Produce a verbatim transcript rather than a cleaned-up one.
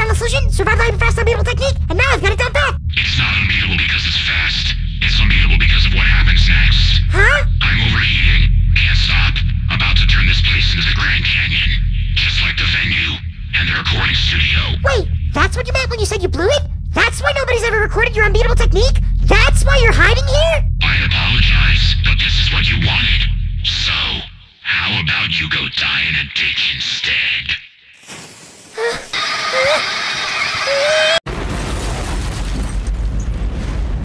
final solution, survive the hyper-fast unbeatable technique, and now I've got it down pat. It's not unbeatable because it's fast. It's unbeatable because of what happens next. Huh? I'm overheating. Can't stop. About to turn this place into the Grand Canyon. Just like the venue and the recording studio. Wait, that's what you meant when you said you blew it? That's why nobody's ever recorded your unbeatable technique? That's why you're hiding here? I apologize, but this is what you wanted. So, how about you go die in a ditch instead?